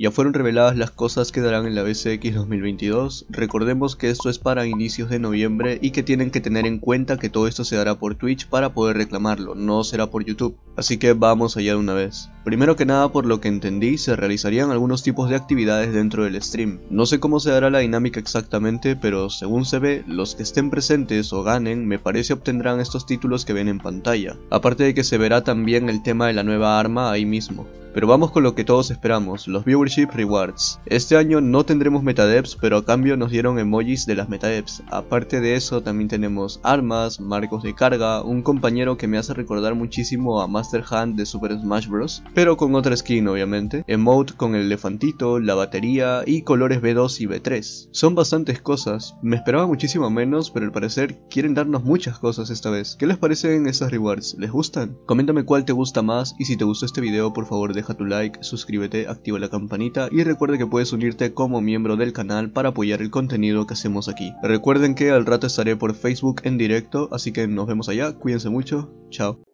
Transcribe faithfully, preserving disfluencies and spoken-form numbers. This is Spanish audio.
Ya fueron reveladas las cosas que darán en la B C X dos mil veintidós, recordemos que esto es para inicios de noviembre y que tienen que tener en cuenta que todo esto se dará por Twitch para poder reclamarlo, no será por YouTube, así que vamos allá de una vez. Primero que nada, por lo que entendí, se realizarían algunos tipos de actividades dentro del stream. No sé cómo se dará la dinámica exactamente, pero según se ve, los que estén presentes o ganen, me parece obtendrán estos títulos que ven en pantalla, aparte de que se verá también el tema de la nueva arma ahí mismo. Pero vamos con lo que todos esperamos, los Viewership Rewards. Este año no tendremos metadevs, pero a cambio nos dieron emojis de las metadevs. Aparte de eso también tenemos armas, marcos de carga, un compañero que me hace recordar muchísimo a Master Hand de Super Smash Bros, pero con otra skin obviamente, emote con el elefantito, la batería y colores B dos y B tres. Son bastantes cosas, me esperaba muchísimo menos, pero al parecer quieren darnos muchas cosas esta vez. ¿Qué les parecen esas rewards? ¿Les gustan? Coméntame cuál te gusta más y si te gustó este video por favor deja Deja tu like, suscríbete, activa la campanita y recuerda que puedes unirte como miembro del canal para apoyar el contenido que hacemos aquí. Recuerden que al rato estaré por Facebook en directo, así que nos vemos allá, cuídense mucho, chao.